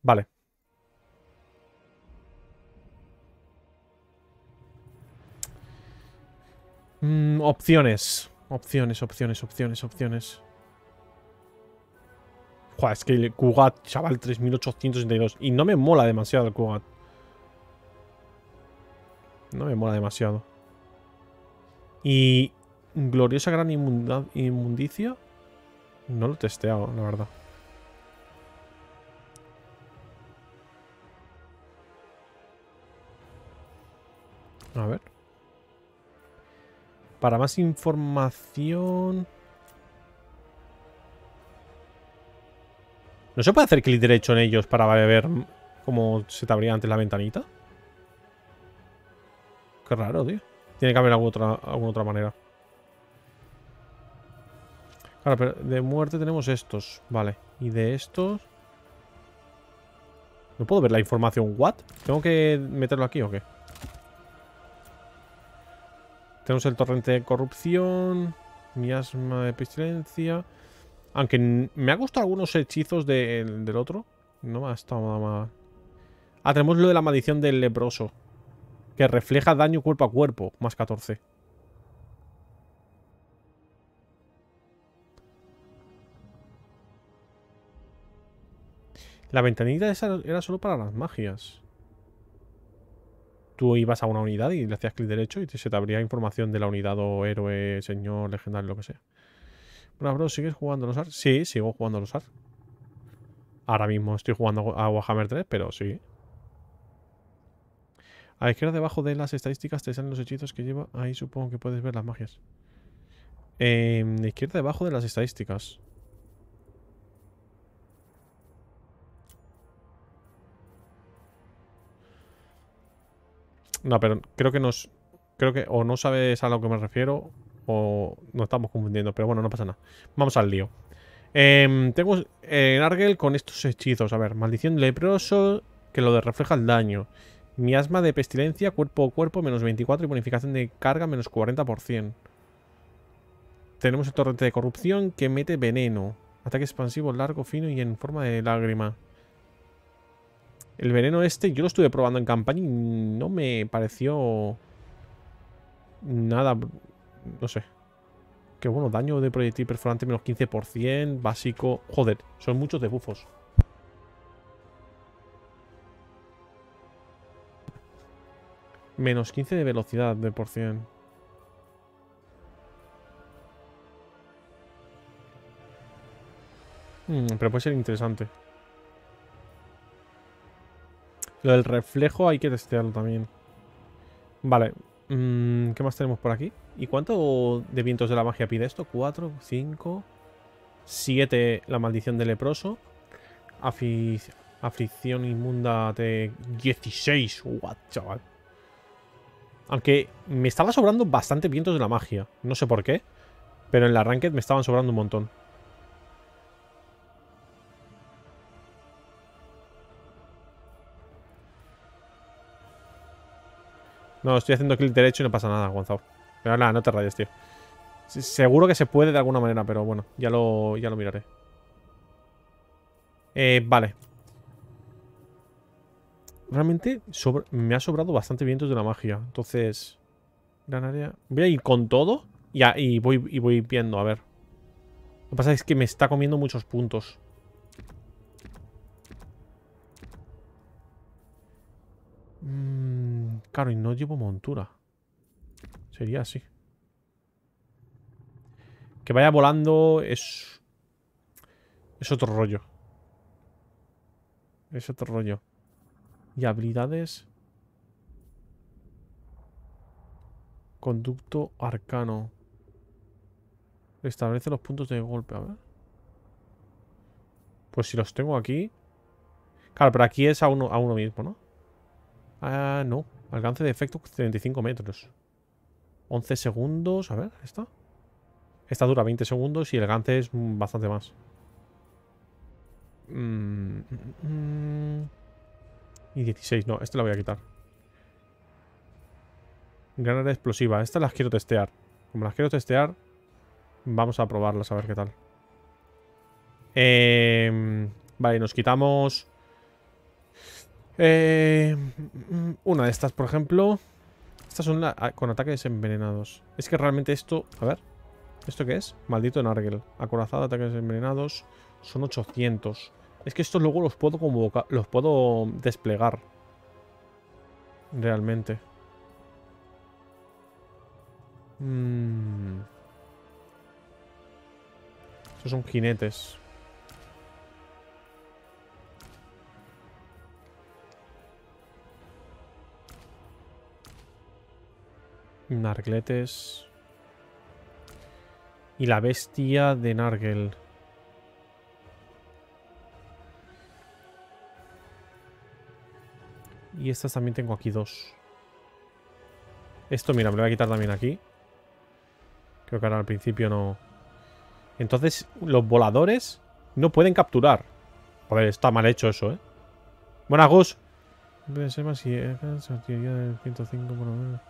Vale. Opciones. Opciones. Joder, es que el Kugat, chaval, 3862. Y no me mola demasiado el Kugat. No me mola demasiado. Y gloriosa gran inmundicia. No lo he testeado, la verdad. A ver. Para más información... ¿No se puede hacer clic derecho en ellos para ver cómo se te abría antes la ventanita? Qué raro, tío. Tiene que haber alguna otra manera. Claro, pero de muerte tenemos estos. Vale. Y de estos... ¿No puedo ver la información? ¿What? ¿Tengo que meterlo aquí o qué? Tenemos el torrente de corrupción. Miasma de pestilencia. Aunque me ha gustado algunos hechizos del otro. No me ha estado nada mal. Ah, tenemos lo de la maldición del leproso. Que refleja daño cuerpo a cuerpo. Más 14. La ventanita esa era solo para las magias. Tú ibas a una unidad y le hacías clic derecho y se te abría información de la unidad o héroe, señor, legendario, lo que sea. Bueno, bro, ¿sigues jugando a los ARS? Sí, sigo jugando a los ARS. Ahora mismo estoy jugando a Warhammer 3, pero sí. A la izquierda, debajo de las estadísticas, te salen los hechizos que lleva. Ahí supongo que puedes ver las magias. A la izquierda, debajo de las estadísticas. No, pero creo que nos... Creo que o no sabes a lo que me refiero o nos estamos confundiendo. Pero bueno, no pasa nada. Vamos al lío. Tengo Nargel con estos hechizos. A ver, maldición leproso, que lo de refleja el daño. Miasma de pestilencia, cuerpo a cuerpo, menos 24 y bonificación de carga, menos 40%. Tenemos el torrente de corrupción que mete veneno. Ataque expansivo largo, fino y en forma de lágrima. El veneno este yo lo estuve probando en campaña y no me pareció nada, no sé. Que bueno, daño de proyectil perforante menos 15%, básico. Joder, son muchos debuffos. Menos 15 de velocidad de por cien. Pero puede ser interesante. Lo del reflejo hay que testearlo también. Vale. ¿Qué más tenemos por aquí? ¿Y cuánto de vientos de la magia pide esto? 4, 5, 7 la maldición del leproso. Aflicción inmunda de 16. What, chaval. Aunque me estaba sobrando bastante vientos de la magia. No sé por qué. Pero en la Ranked me estaban sobrando un montón. No, estoy haciendo clic derecho y no pasa nada, Gonzalo. Pero nada, no te rayes, tío. Seguro que se puede de alguna manera, pero bueno, ya lo miraré. Vale. Realmente me ha sobrado bastante vientos de la magia. Entonces, gran área. Voy a ir con todo y voy viendo, a ver. Lo que pasa es que me está comiendo muchos puntos. Claro, y no llevo montura. Sería así. Que vaya volando es otro rollo. Es otro rollo. Y habilidades. Conducto arcano. Establece los puntos de golpe, a ver. Pues si los tengo aquí. Claro, pero aquí es a uno mismo, ¿no? Ah, no. Alcance de efecto 35 metros. 11 segundos. A ver, ¿esta? Esta dura 20 segundos y el alcance es bastante más. Y 16, no, este lo voy a quitar. Granada explosiva. Estas las quiero testear. Como las quiero testear, vamos a probarlas a ver qué tal. Vale, nos quitamos Una de estas, por ejemplo. Estas son con ataques envenenados. Es que realmente esto... A ver. ¿Esto qué es? Maldito Nargel. Acorazado, ataques envenenados. Son 800. Es que estos luego los puedo convocar. Los puedo desplegar. Realmente. Estos son jinetes. Nargletes. Y la bestia de Nargel. Y estas también tengo aquí dos. Esto, mira, me lo voy a quitar también aquí. Creo que ahora al principio no... Entonces, los voladores no pueden capturar. Joder, está mal hecho eso, ¿eh? Buenas, Gus. Debe ser más si... artillería del 105 por lo menos.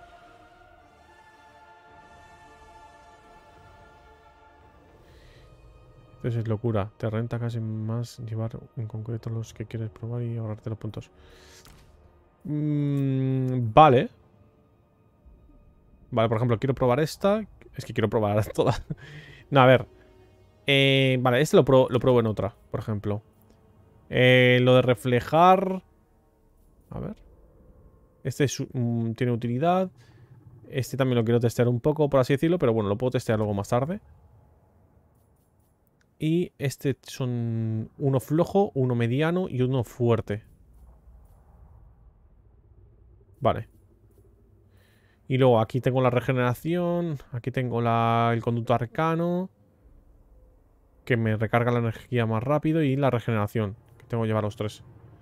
Entonces es locura. Te renta casi más llevar en concreto los que quieres probar y ahorrarte los puntos. Vale. Vale, por ejemplo, quiero probar esta. Es que quiero probar todas. No, a ver. Vale, este lo pruebo en otra, por ejemplo. Lo de reflejar... A ver. Este tiene utilidad. Este también lo quiero testear un poco, por así decirlo. Pero bueno, lo puedo testear luego más tarde. Y este son uno flojo, uno mediano y uno fuerte. Vale. Y luego aquí tengo la regeneración. Aquí tengo el conducto arcano, que me recarga la energía más rápido. Y la regeneración, que tengo que llevar los tres.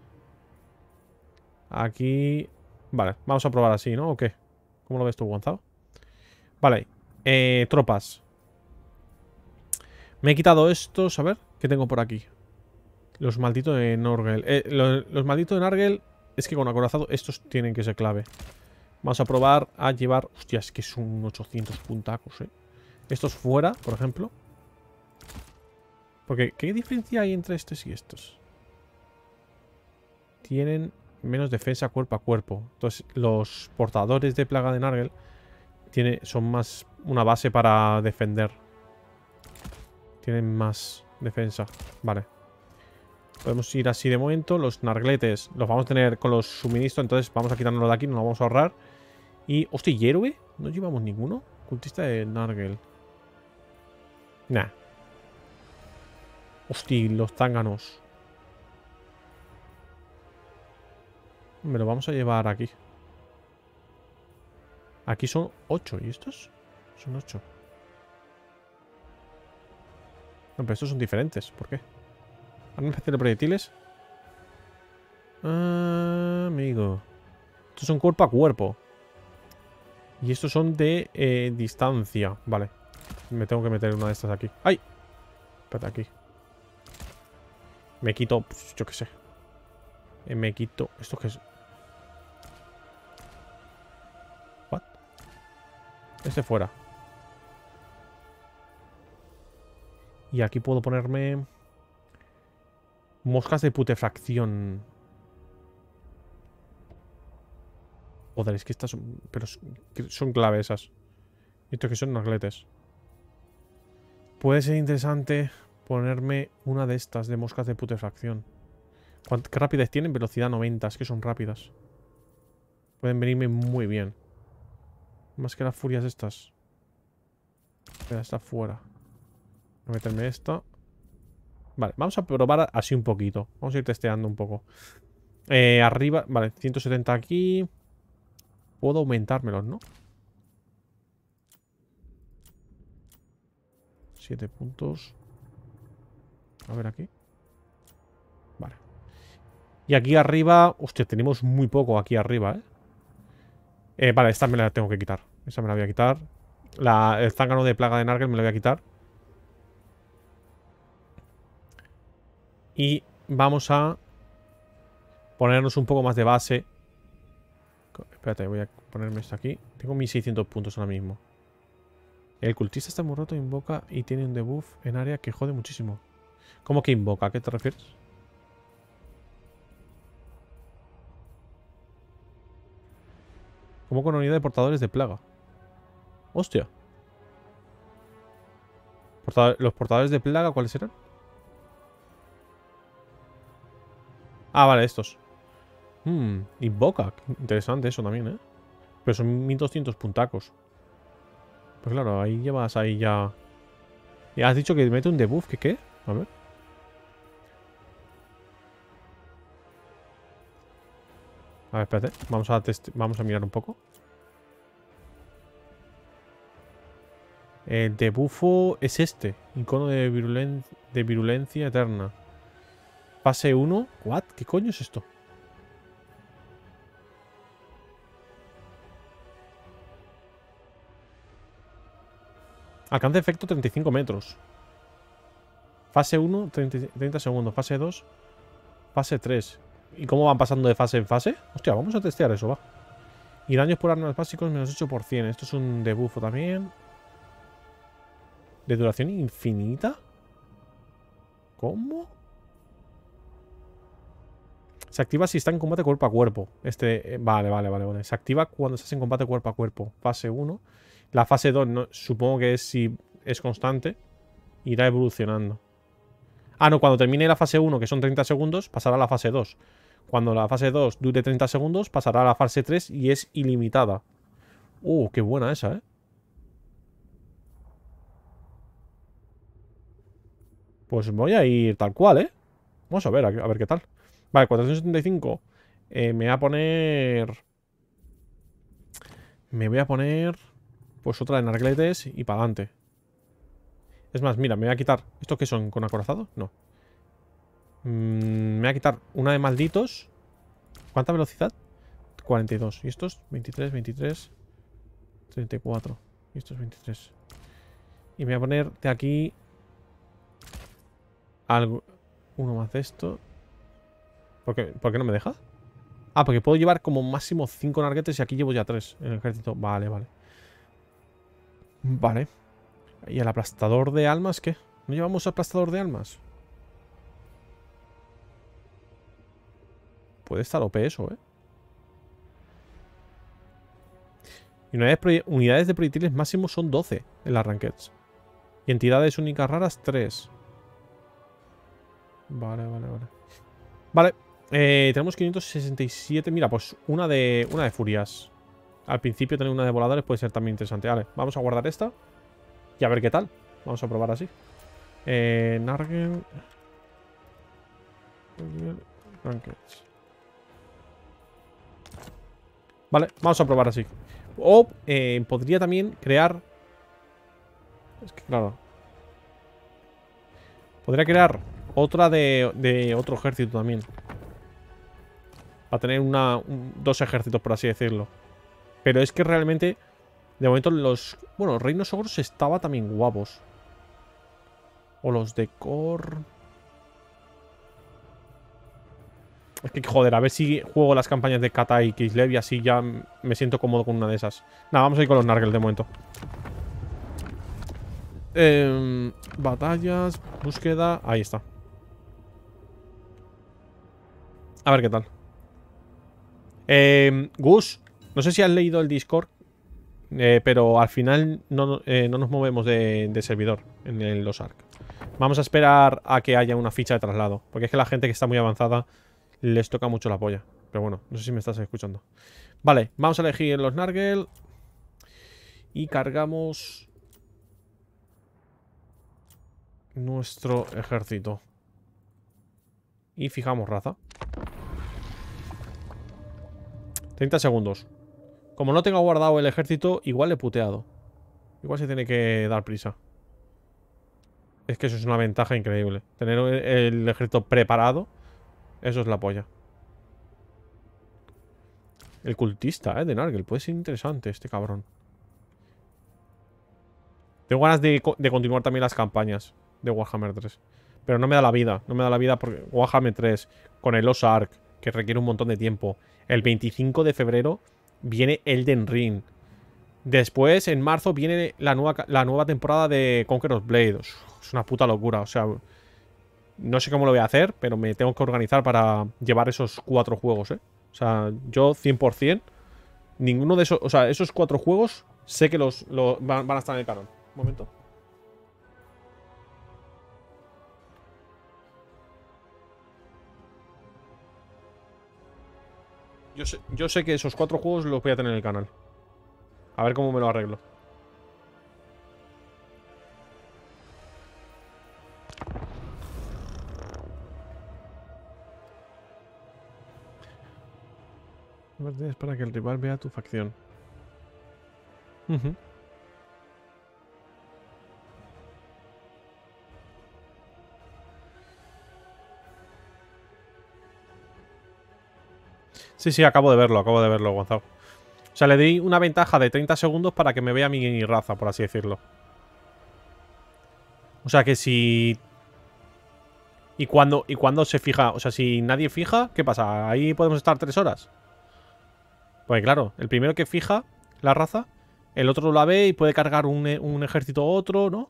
Aquí... Vale, vamos a probar así, ¿no? ¿O qué? ¿Cómo lo ves tú, Gonzalo? Vale, tropas. Me he quitado estos, a ver, ¿qué tengo por aquí? Los malditos de Nargel. Los malditos de Nargel, es que con acorazado estos tienen que ser clave. Vamos a probar a llevar... Hostia, es que son 800 puntacos, ¿eh? Estos fuera, por ejemplo. Porque, ¿qué diferencia hay entre estos y estos? Tienen menos defensa cuerpo a cuerpo. Entonces, los portadores de plaga de Nargel son más una base para defender. Tienen más defensa. Vale. Podemos ir así de momento. Los nargletes los vamos a tener con los suministros. Entonces vamos a quitarnos de aquí. Nos lo vamos a ahorrar. Y... Hostia, ¿y héroe? ¿No llevamos ninguno? Cultista de Nargel. Nah. Hostia, los zánganos. Me lo vamos a llevar aquí. Aquí son 8. ¿Y estos? Son 8. No, pero estos son diferentes. ¿Por qué? ¿Arma especial de proyectiles? Ah, amigo. Estos son cuerpo a cuerpo. Y estos son de distancia. Vale. Me tengo que meter una de estas aquí. ¡Ay! Espérate, aquí. Me quito... Pues, yo qué sé. Me quito... ¿Esto qué es? ¿What? Este fuera. Y aquí puedo ponerme... Moscas de putrefacción. Joder, es que estas son... Pero son clave esas. Estos que son nargletes. Puede ser interesante ponerme una de estas de moscas de putrefacción. ¿Qué rapidez tienen? Velocidad 90. Es que son rápidas. Pueden venirme muy bien. Más que las furias estas. Espera, está fuera. Voy a meterme esta. Vale, vamos a probar así un poquito. Vamos a ir testeando un poco. Arriba, vale, 170 aquí. Puedo aumentármelos, ¿no? 7 puntos. A ver aquí. Vale. Y aquí arriba... Hostia, tenemos muy poco aquí arriba, ¿eh? Vale, esta me la tengo que quitar. Esa me la voy a quitar. El zángano de plaga de Nargel me la voy a quitar. Y vamos a ponernos un poco más de base. Espérate, voy a ponerme esto aquí. Tengo 1600 puntos ahora mismo. El cultista está muy roto, invoca y tiene un debuff en área que jode muchísimo. ¿Cómo que invoca? ¿A qué te refieres? Como con unidad de portadores de plaga. Hostia. ¿Los portadores de plaga cuáles eran? Ah, vale, estos. Invoca. Interesante eso también, ¿eh? Pero son 1200 puntacos. Pues claro, ahí llevas ahí ya... Y has dicho que mete un debuff, ¿que qué? A ver. A ver, espérate. Vamos a mirar un poco. El debuffo es este. Icono de virulencia eterna. Fase 1. ¿What? ¿Qué coño es esto? Alcance efecto 35 metros. Fase 1, 30 segundos. Fase 2, fase 3. ¿Y cómo van pasando de fase en fase? Hostia, vamos a testear eso, va. Y daños por armas básicos menos 8%. Esto es un debuffo también. ¿De duración infinita? ¿Cómo? Se activa si está en combate cuerpo a cuerpo. Vale. Se activa cuando estás en combate cuerpo a cuerpo. Fase 1. La fase 2, no, supongo que es si es constante. Irá evolucionando. Ah, no, cuando termine la fase 1, que son 30 segundos, pasará a la fase 2. Cuando la fase 2 dure 30 segundos, pasará a la fase 3 y es ilimitada. Qué buena esa, ¿eh? Pues voy a ir tal cual, ¿eh? Vamos a ver qué tal. Vale, 475. Me voy a poner... Me voy a poner... Pues otra de narguetes y para adelante. Es más, mira, me voy a quitar... ¿Estos qué son? ¿Con acorazado? No. Me voy a quitar una de malditos. ¿Cuánta velocidad? 42. ¿Y estos? 23, 23, 34. Y estos 23. Y me voy a poner de aquí... Algo... Uno más de esto. ¿Por qué no me deja? Ah, porque puedo llevar como máximo 5 narguetes y aquí llevo ya 3 en el ejército. Vale. Vale. ¿Y el aplastador de almas qué? ¿No llevamos aplastador de almas? Puede estar OP eso, ¿eh? Y unidades de proyectiles máximos son 12 en las rankeds. Y entidades únicas raras 3. Vale. Vale. Tenemos 567. Mira, pues una de furias. Al principio tener una de voladores puede ser también interesante. Vale, vamos a guardar esta. Y a ver qué tal. Vamos a probar así. Nargel. Rankeds. Vale, vamos a probar así. O podría también crear... Es que claro. Podría crear otra de otro ejército también. Para tener dos ejércitos, por así decirlo. Pero es que realmente... De momento los... Bueno, los reinos ogros estaban también guapos. O los de Kor... Es que, joder, a ver si juego las campañas de Kata y Kislev y así ya me siento cómodo con una de esas. Nada, vamos a ir con los Nargel de momento. Batallas, búsqueda... Ahí está. A ver qué tal. Gus, no sé si has leído el Discord, pero al final no nos movemos de servidor en los ARC. Vamos a esperar a que haya una ficha de traslado, porque es que la gente que está muy avanzada les toca mucho la polla. Pero bueno, no sé si me estás escuchando. Vale, vamos a elegir los Nargel. Y cargamos nuestro ejército. Y fijamos raza. 30 segundos. Como no tengo guardado el ejército, igual le he puteado. Igual se tiene que dar prisa. Es que eso es una ventaja increíble. Tener el ejército preparado, eso es la polla. El cultista, de Nargel. Puede ser interesante este cabrón. Tengo ganas de continuar también las campañas de Warhammer 3. Pero no me da la vida. No me da la vida porque Warhammer 3 con el Ozark, que requiere un montón de tiempo. El 25 de febrero viene Elden Ring. Después, en marzo, viene la nueva temporada de Conqueror's Blade. Es una puta locura. O sea, no sé cómo lo voy a hacer, pero me tengo que organizar para llevar esos 4 juegos, ¿eh? O sea, yo 100%. Ninguno de esos... O sea, esos 4 juegos sé que van a estar en el canon. Un momento. Yo sé que esos 4 juegos los voy a tener en el canal. A ver cómo me lo arreglo. Es para que el rival vea tu facción. Sí, acabo de verlo, Gonzalo. O sea, le di una ventaja de 30 segundos para que me vea mi raza, por así decirlo. O sea que si... ¿Y cuando se fija? O sea, si nadie fija, ¿qué pasa? ¿Ahí podemos estar 3 horas? Pues claro, el primero que fija la raza, el otro la ve y puede cargar un ejército a otro, ¿no?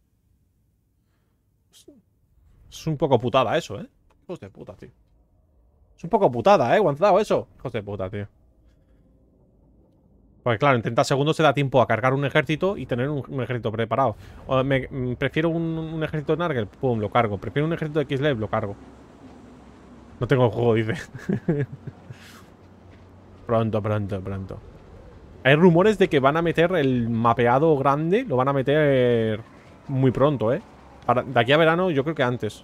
Es un poco putada eso, ¿eh? Hijos de puta, tío. Es un poco putada, Gonzalo, eso. Hijos de puta, tío. Pues claro, en 30 segundos se da tiempo a cargar un ejército y tener un ejército preparado. Prefiero un ejército de Nargel, pum, lo cargo. Prefiero un ejército de Kislev, lo cargo. No tengo el juego, dice. Pronto. Hay rumores de que van a meter el mapeado grande, lo van a meter muy pronto, ¿eh? De aquí a verano, yo creo que antes.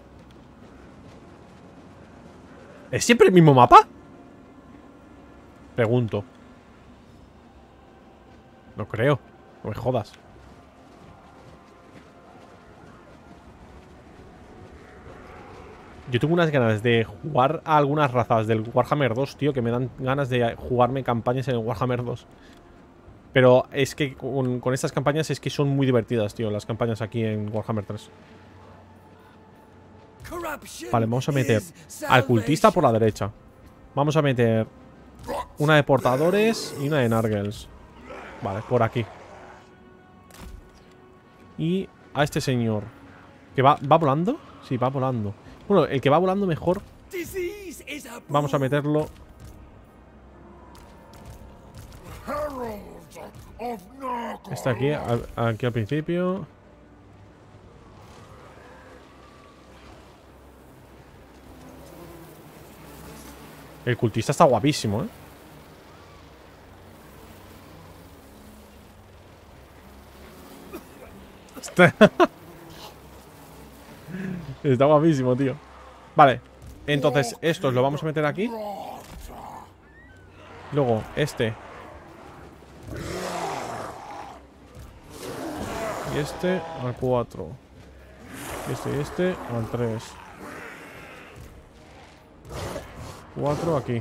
¿Es siempre el mismo mapa? Pregunto. No creo. No me jodas. Yo tengo unas ganas de jugar a algunas razas del Warhammer 2, tío, que me dan ganas de jugarme campañas en el Warhammer 2. Pero es que con estas campañas es que son muy divertidas, tío, las campañas aquí en Warhammer 3. Vale, vamos a meter al cultista por la derecha. Vamos a meter una de portadores y una de Nargels. Vale, por aquí. Y a este señor. ¿Que va volando? Sí, va volando. Bueno, el que va volando mejor. Vamos a meterlo. Está aquí, aquí al principio. El cultista está guapísimo, ¿eh? Está guapísimo, tío. Vale. Entonces, estos lo vamos a meter aquí. Luego, este. Y este al 4. Y este al 3. 4 aquí.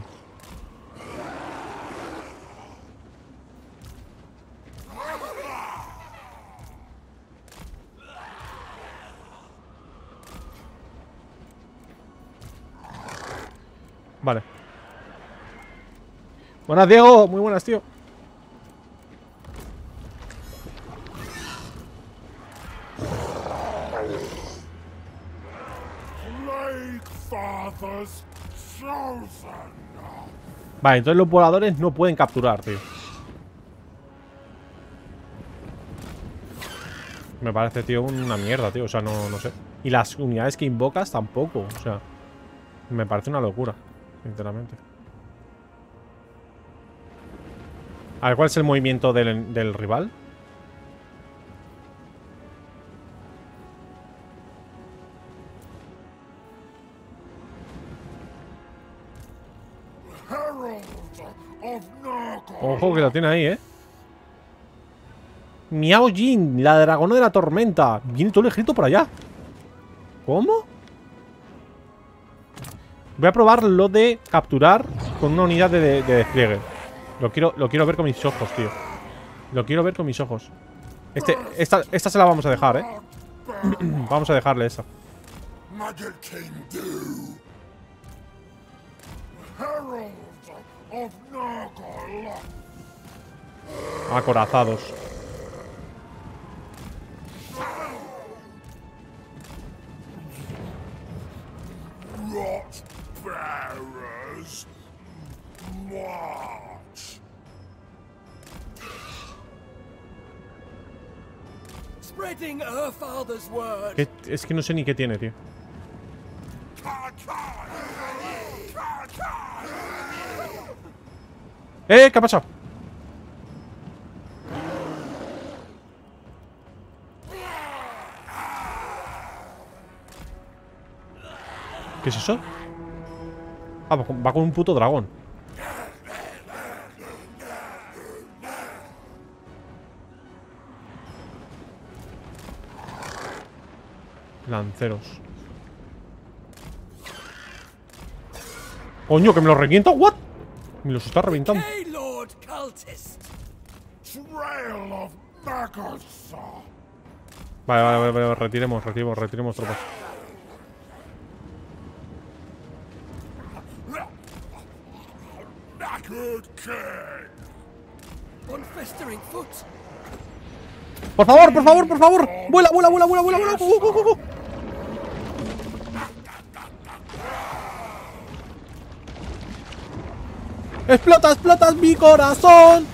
Vale. Buenas, Diego. Muy buenas, tío. Vale, entonces los voladores no pueden capturar, tío. Me parece, tío, una mierda, tío. O sea, no sé. Y las unidades que invocas tampoco. O sea, me parece una locura, sinceramente. A ver, ¿cuál es el movimiento del rival? Ojo que lo tiene ahí, ¿eh? Miao Jin, la dragona de la tormenta. Viene todo el ejército por allá. ¿Cómo? Voy a probar lo de capturar con una unidad de despliegue. Lo quiero ver con mis ojos, tío. Lo quiero ver con mis ojos. Esta se la vamos a dejar, ¿eh? Vamos a dejarle esa. Acorazados. Spreading her father's word. Es que no sé ni qué tiene, tío. ¿Qué ha pasado? ¿Qué es eso? Ah, va con un puto dragón. Lanceros. Coño, que me los revienta. ¿What? Me los está reventando. Hey, Lord Cultist. Trail of Magosa. Vale, retiremos tropas. Good king. On festering foot. Por favor. Vuela. Go. Explotas mi corazón.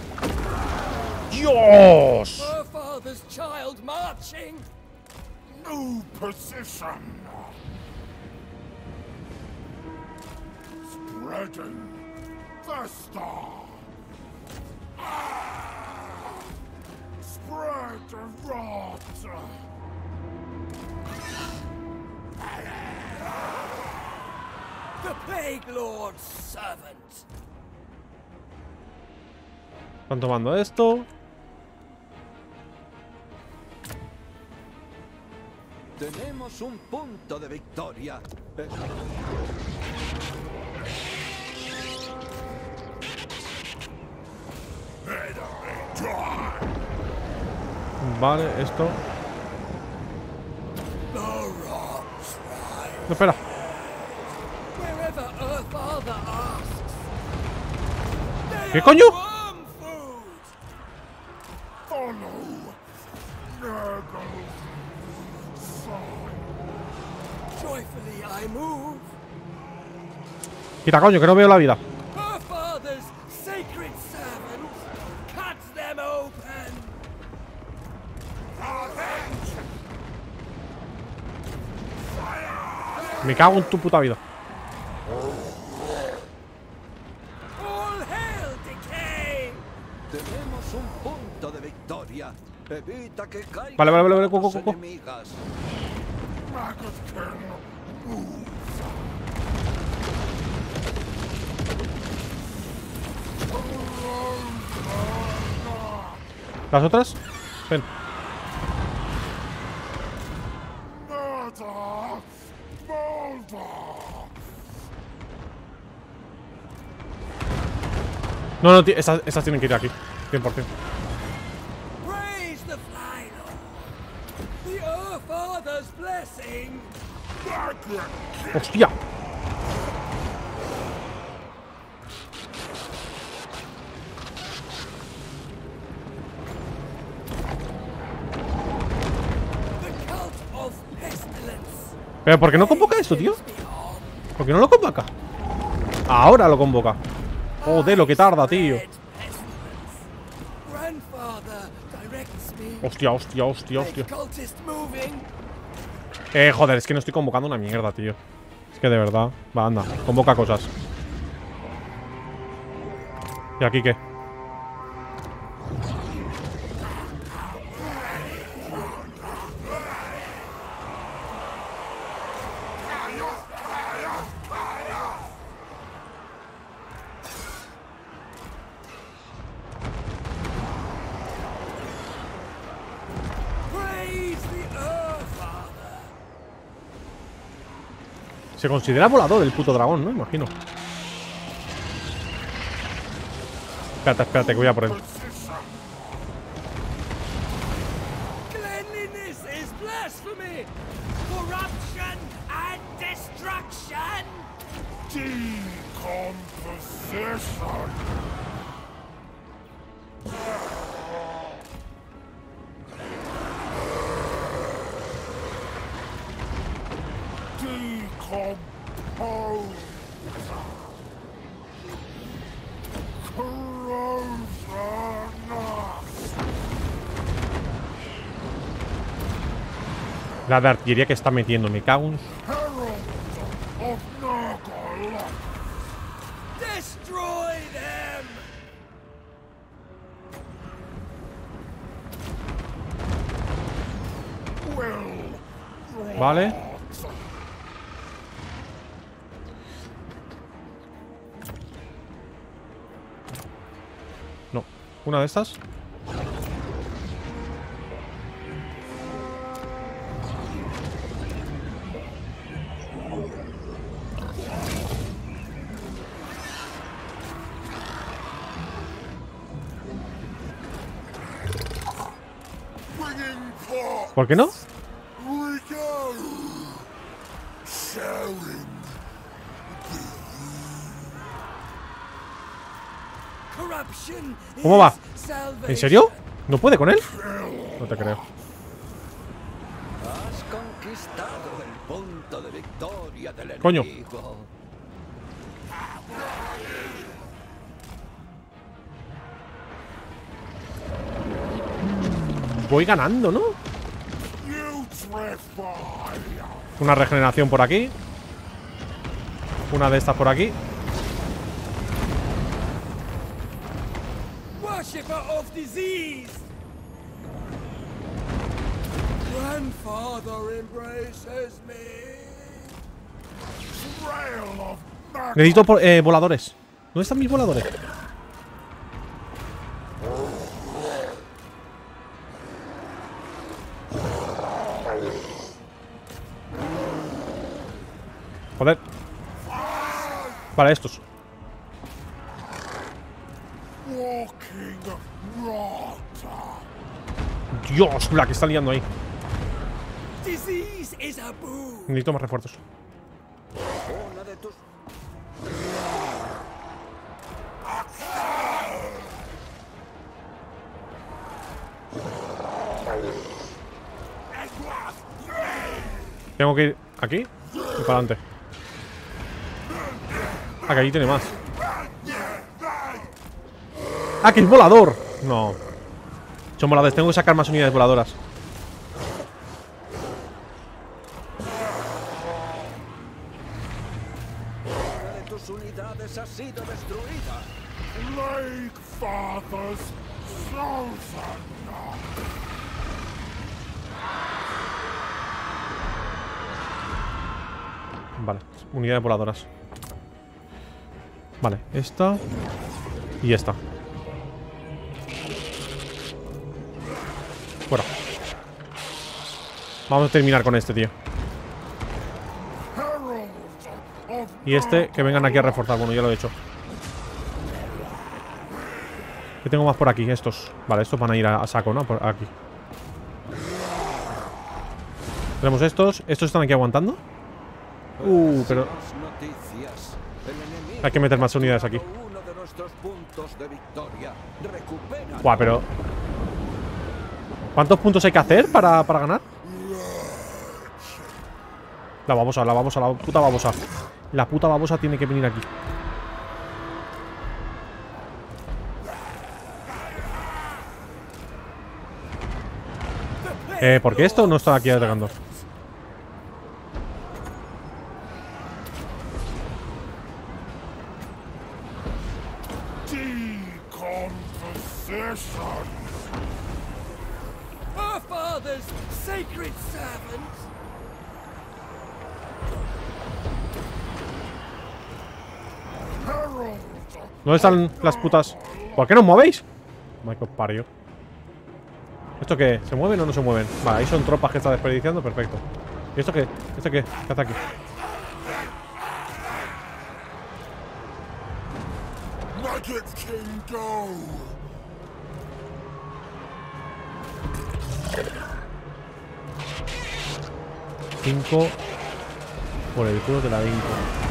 Dios. Her father's child marching. New position. Spreading the star. Spread the rot. The Plague Lord's servant. Están tomando esto. Tenemos un punto de victoria. Vale, esto. The rocks rise. No, espera. Wherever her father asks. They ¿Qué are coño? worm food. Follow Nurgle's sign. Joyfully I move. Quita, coño, que no veo la vida. Her father's sacred servant cuts them open. Me cago en tu puta vida. All hail decay. Tenemos un punto de victoria. Evita que caigan Vale, manos co. enemigas. Maggot King moves. ¿Las otras? Ven. Murder. Boulder. No, tío, esas tienen que ir aquí. 100%. Praise the Fly Lord. The Earth Father's blessing. Maggot ¡Hostia! The cult of pestilence. ¿Pero por qué no convoca esto, tío? ¿Por qué no lo convoca? Ahora lo convoca. Joder, lo que tarda, tío. Grandfather directs me. Hostia. Cultist moving. Joder, es que no estoy convocando una mierda, tío. Es que de verdad. Va, anda, convoca cosas. ¿Y aquí qué? Praise the Earth Father. Se considera volador el puto dragón, ¿no? Imagino. Espérate, que voy a por él. Cleanliness is blasphemy. Corruption and destruction. decomposition. Decompose. Corrosion. La de artillería que está metiendo, me cago en... Herald of Nagala. Destroy them! Will Vale. No. ¿Una de estas? bringing forth ¿Por qué no? Rico. Sharing. Corruption ¿Cómo va? is salvation. ¿En serio? ¿No puede con él? No te creo. Has conquistado el punto de victoria del Coño. enemigo. Voy ganando, ¿no? You tread fire. Una regeneración por aquí. Una de estas por aquí. Worshipper of disease. Grandfather embraces me. Trail of Nagala. Necesito voladores. ¿Dónde están mis voladores? Joder. Vale, estos. Walking rot. Dios, la que está liando ahí. Disease is a boon. Necesito más refuerzos. Una de tus Tengo que ir aquí y para adelante. Ah, que allí tiene más. ¡Ah, que es volador! No. Son voladores, tengo que sacar más unidades voladoras. una de tus unidades ha sido destruida. Lake Father's chosen. Vale, unidades voladoras. Vale, esta y esta. Fuera. Vamos a terminar con este, tío. Herald of Y este, que vengan aquí a reforzar. Bueno, ya lo he hecho. ¿Qué tengo más por aquí? Estos. Vale, estos van a ir a saco, ¿no? Por aquí. Tenemos estos. ¿Estos están aquí aguantando? Pero Las noticias. El enemigo hay que meter más unidades aquí. uno de nuestros puntos de victoria. Recupera. Buah, pero... ¿Cuántos puntos hay que hacer para ganar? La babosa, la puta babosa. La puta babosa tiene que venir aquí. ¿Por qué esto no está aquí atacando? decomposition. Our father's sacred servant. Herald ¿Dónde están las putas? ¿Por qué no os movéis? Michael parió. ¿Esto qué? ¿Se mueven o no se mueven? Vale, ahí son tropas que está desperdiciando, perfecto. ¿Y esto qué? ¿Esto qué? ¿Qué hace aquí? Nugget King go. Cinco. Por el culo de la 5.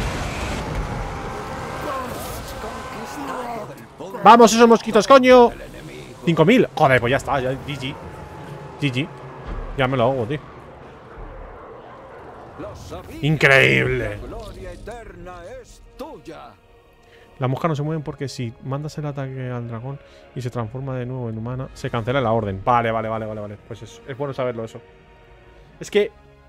Conquistado el punto ¡Vamos, esos mosquitos, coño! del enemigo. 5000. Joder, pues ya está, ya, GG. GG. Ya me lo hago, tío. Lo sabía. Increíble. La gloria eterna es tuya. Las moscas no se mueven porque si mandas el ataque al dragón y se transforma de nuevo en humana, se cancela la orden. Vale. Pues es bueno saberlo eso. Es que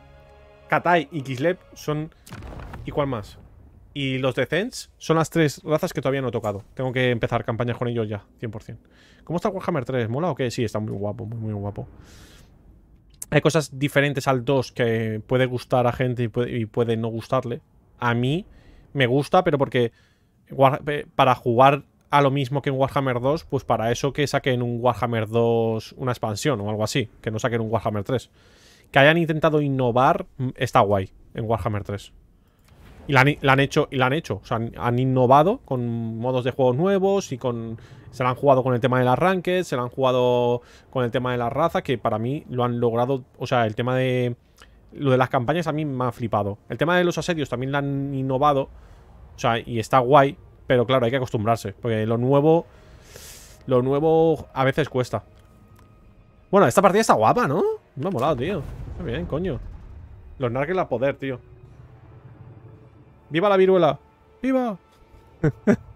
Katai y Kislev son... ¿Y cuál más? Y los Descents son las 3 razas que todavía no he tocado. Tengo que empezar campañas con ellos ya, 100%. ¿Cómo está Warhammer 3? ¿Mola o qué? Sí, está muy guapo, muy guapo. Hay cosas diferentes al 2 que puede gustar a gente y puede no gustarle. A mí me gusta, pero porque para jugar a lo mismo que en Warhammer 2, pues para eso que saquen un Warhammer 2, una expansión o algo así. Que no saquen un Warhammer 3. Que hayan intentado innovar está guay en Warhammer 3. Y la han hecho. O sea, han innovado con modos de juegos nuevos y con... Se la han jugado con el tema del arranque, se la han jugado con el tema de la raza, que para mí lo han logrado... O sea, el tema de... Lo de las campañas a mí me ha flipado. El tema de los asedios también lo han innovado. O sea, y está guay. Pero claro, hay que acostumbrarse. Porque lo nuevo a veces cuesta. Bueno, esta partida está guapa, ¿no? Me ha molado, tío. Está bien, coño. Los Nargel a poder, tío. ¡Viva la viruela! ¡Viva!